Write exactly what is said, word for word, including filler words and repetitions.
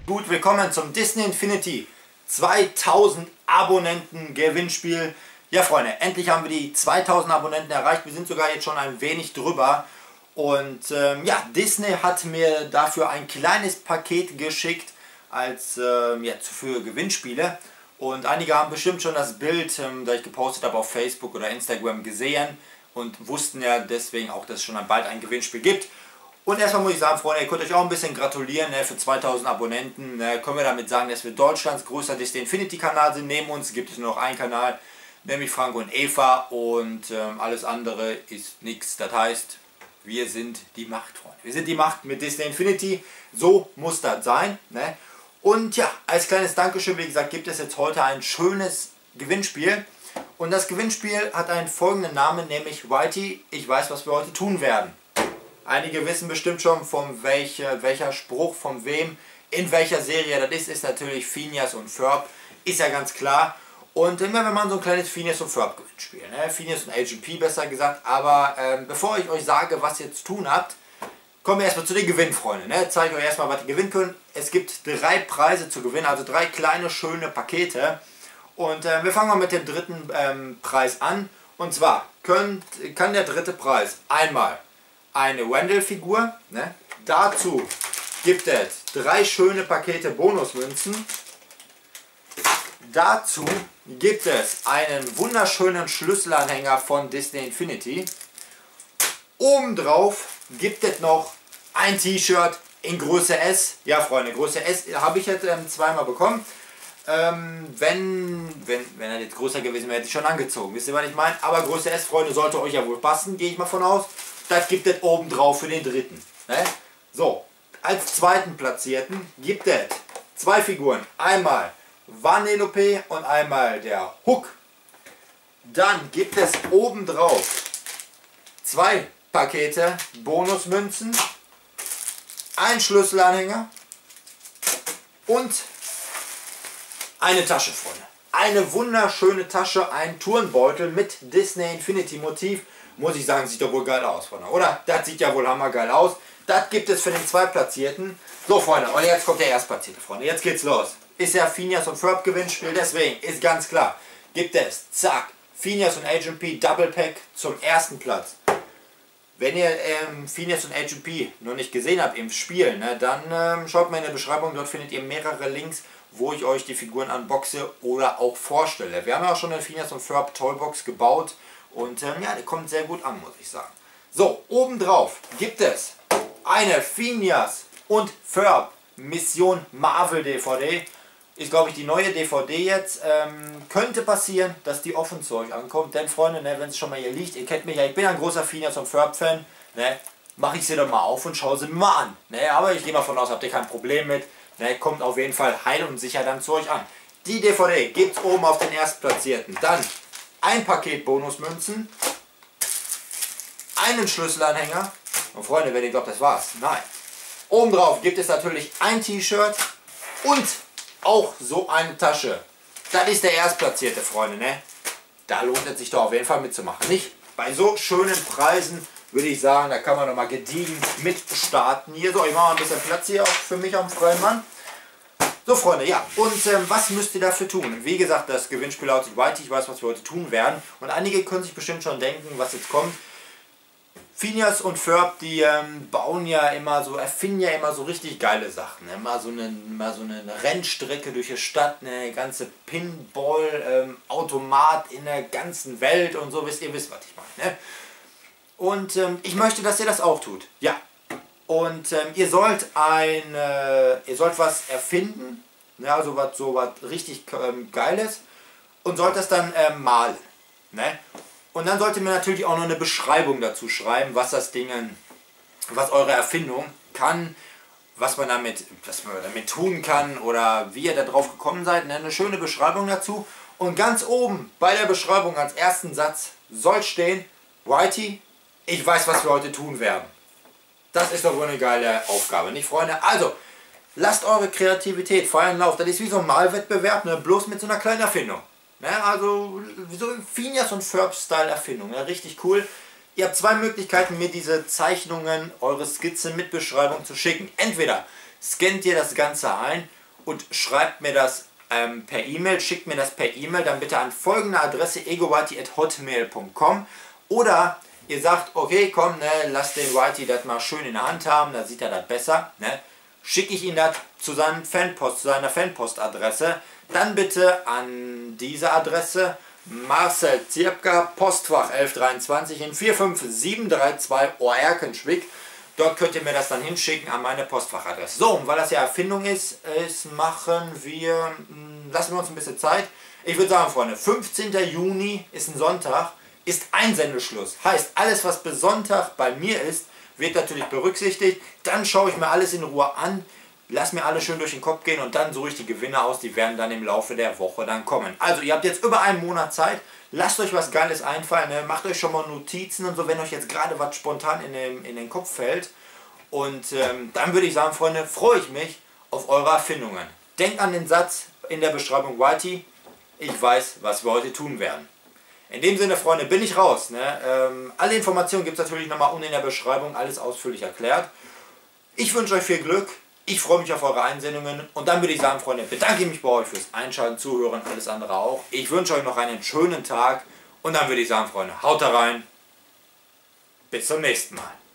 Gut, willkommen zum Disney Infinity zweitausend Abonnenten Gewinnspiel. Ja Freunde, endlich haben wir die zweitausend Abonnenten erreicht. Wir sind sogar jetzt schon ein wenig drüber. Und ähm, ja, Disney hat mir dafür ein kleines Paket geschickt als ähm, ja, für Gewinnspiele. Und einige haben bestimmt schon das Bild, ähm, das ich gepostet habe auf Facebook oder Instagram gesehen und wussten ja deswegen auch, dass es schon bald ein Gewinnspiel gibt. Und erstmal muss ich sagen, Freunde, ihr könnt euch auch ein bisschen gratulieren, ne, für zweitausend Abonnenten. Ne, können wir damit sagen, dass wir Deutschlands größter Disney Infinity Kanal sind. Neben uns gibt es nur noch einen Kanal, nämlich Franco und Eva, und ähm, alles andere ist nichts. Das heißt, wir sind die Macht, Freunde. Wir sind die Macht mit Disney Infinity. So muss das sein. Ne? Und ja, als kleines Dankeschön, wie gesagt, gibt es jetzt heute ein schönes Gewinnspiel. Und das Gewinnspiel hat einen folgenden Namen, nämlich Whitey, ich weiß, was wir heute tun werden. Einige wissen bestimmt schon, von welcher, welcher Spruch, von wem, in welcher Serie das ist, ist natürlich Phineas und Ferb, ist ja ganz klar. Und immer wenn man so ein kleines Phineas und Ferb Gewinnspiel, ne? Phineas und Agent P besser gesagt, aber ähm, bevor ich euch sage, was ihr zu tun habt, kommen wir erstmal zu den Gewinnfreunden. Ne? Zeige euch erstmal, was ihr gewinnen könnt. Es gibt drei Preise zu gewinnen, also drei kleine, schöne Pakete. Und äh, wir fangen mal mit dem dritten ähm, Preis an. Und zwar könnt, kann der dritte Preis einmal eine Wendell-Figur. Ne? Dazu gibt es drei schöne Pakete Bonusmünzen. Dazu gibt es einen wunderschönen Schlüsselanhänger von Disney Infinity. Obendrauf gibt es noch ein T-Shirt in Größe S. Ja, Freunde, Größe S habe ich jetzt ähm, zweimal bekommen. Ähm, wenn, wenn, wenn er jetzt größer gewesen wäre, hätte ich schon angezogen. Wisst ihr, was ich meine? Aber Größe S, Freunde, sollte euch ja wohl passen, gehe ich mal von aus. Das gibt es obendrauf für den dritten. Ne? So, als zweiten Platzierten gibt es zwei Figuren. Einmal Vanellope und einmal der Hook. Dann gibt es obendrauf zwei Pakete Bonusmünzen, ein Schlüsselanhänger und eine Tasche, Freunde. Eine wunderschöne Tasche, ein Turnbeutel mit Disney Infinity Motiv. Muss ich sagen, sieht doch wohl geil aus, Freunde, oder? Das sieht ja wohl hammergeil aus. Das gibt es für den Zweitplatzierten. So, Freunde, und jetzt kommt der Erstplatzierte, Freunde. Jetzt geht's los. Ist ja Phineas und Ferb Gewinnspiel, deswegen ist ganz klar, gibt es, zack, Phineas und Agent P Double Pack zum ersten Platz. Wenn ihr ähm, Phineas und Agent P noch nicht gesehen habt im Spiel, ne, dann ähm, schaut mal in der Beschreibung, dort findet ihr mehrere Links, wo ich euch die Figuren unboxe oder auch vorstelle. Wir haben ja auch schon eine Phineas und Ferb Toybox gebaut und ähm, ja, die kommt sehr gut an, muss ich sagen. So, obendrauf gibt es eine Phineas und Ferb Mission Marvel D V D. Ist, glaube ich, die neue D V D jetzt. Ähm, könnte passieren, dass die offen zu euch ankommt. Denn, Freunde, ne, wenn es schon mal hier liegt, ihr kennt mich ja, ich bin ein großer Phineas und Ferb-Fan. Ne, mache ich sie doch mal auf und schaue sie mir mal an. Ne, aber ich gehe mal von aus, habt ihr kein Problem mit. Ne, kommt auf jeden Fall heil und sicher dann zu euch an. Die D V D gibt es oben auf den Erstplatzierten. Dann ein Paket Bonusmünzen, einen Schlüsselanhänger. Und, Freunde, wenn ihr glaubt, das war's. Nein. Obendrauf gibt es natürlich ein T-Shirt und auch so eine Tasche. Das ist der Erstplatzierte, Freunde, ne? Da lohnt es sich doch auf jeden Fall mitzumachen. Nicht? Bei so schönen Preisen würde ich sagen, da kann man noch mal gediegen mit starten. Hier, so, ich mache mal ein bisschen Platz hier auch für mich am freien Mann. So, Freunde, ja. Und ähm, was müsst ihr dafür tun? Wie gesagt, das Gewinnspiel lautet Whitey. Ich weiß, was wir heute tun werden. Und einige können sich bestimmt schon denken, was jetzt kommt. Phineas und Ferb, die ähm, bauen ja immer so, erfinden ja immer so richtig geile Sachen. Ne? Mal so eine, mal so eine Rennstrecke durch die Stadt, eine ganze Pinball-Automat ähm, in der ganzen Welt und so, wisst ihr, wisst, was ich meine. Ne? Und ähm, ich möchte, dass ihr das auch tut. Ja. Und ähm, ihr sollt ein, äh, ihr sollt was erfinden, ne? Also was, so was richtig ähm, Geiles, und sollt das dann ähm, malen. Ne? Und dann sollte mir natürlich auch noch eine Beschreibung dazu schreiben, was das Ding, was eure Erfindung kann, was man damit, was man damit tun kann oder wie ihr da drauf gekommen seid. Eine schöne Beschreibung dazu. Und ganz oben bei der Beschreibung als ersten Satz soll stehen: Whitey, ich weiß, was wir heute tun werden. Das ist doch wohl eine geile Aufgabe, nicht, Freunde? Also, lasst eure Kreativität freien Lauf. Das ist wie so ein Malwettbewerb, ne? Bloß mit so einer kleinen Erfindung. Ne, also so Phineas und Ferb-Style Erfindung, ja, richtig cool. Ihr habt zwei Möglichkeiten, mir diese Zeichnungen, eure Skizze mit Beschreibung zu schicken. Entweder scannt ihr das Ganze ein und schreibt mir das ähm, per E-Mail, schickt mir das per E-Mail, dann bitte an folgende Adresse egowhitey at hotmail punkt com oder ihr sagt, okay, komm, ne, lass den Whitey das mal schön in der Hand haben, dann sieht er das besser, ne, schicke ich ihn das zu, seinem Fanpost, zu seiner Fanpostadresse, dann bitte an diese Adresse Marcel Zirpka, Postfach elf dreiundzwanzig in vier fünf sieben drei zwei Oerkenschwick. Dort könnt ihr mir das dann hinschicken an meine Postfachadresse. So, und weil das ja Erfindung ist, ist machen wir, lassen wir uns ein bisschen Zeit. Ich würde sagen, Freunde, fünfzehnter Juni ist ein Sonntag, ist Einsendeschluss. Heißt, alles was bis Sonntag bei mir ist, wird natürlich berücksichtigt. Dann schaue ich mir alles in Ruhe an. Lass mir alles schön durch den Kopf gehen und dann suche ich die Gewinner aus, die werden dann im Laufe der Woche dann kommen. Also ihr habt jetzt über einen Monat Zeit, lasst euch was Geiles einfallen, ne? Macht euch schon mal Notizen und so, wenn euch jetzt gerade was spontan in den, in den Kopf fällt. Und ähm, dann würde ich sagen, Freunde, freue ich mich auf eure Erfindungen. Denkt an den Satz in der Beschreibung, Whitey, ich weiß, was wir heute tun werden. In dem Sinne, Freunde, bin ich raus. Ne? Ähm, alle Informationen gibt es natürlich nochmal unten in der Beschreibung, alles ausführlich erklärt. Ich wünsche euch viel Glück. Ich freue mich auf eure Einsendungen und dann würde ich sagen, Freunde, bedanke ich mich bei euch fürs Einschalten, Zuhören, alles andere auch. Ich wünsche euch noch einen schönen Tag und dann würde ich sagen, Freunde, haut da rein. Bis zum nächsten Mal.